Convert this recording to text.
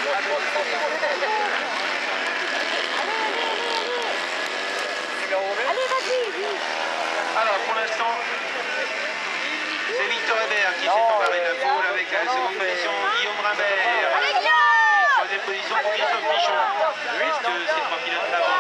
Allez, vas-y. Alors, pour l'instant, c'est Victor Hébert qui s'est emparé de la poule avec la seconde position Guillaume Rimbert. Allez, Guillaume. Troisième position pour Christophe Michon. Ces trois pilotes d'avant.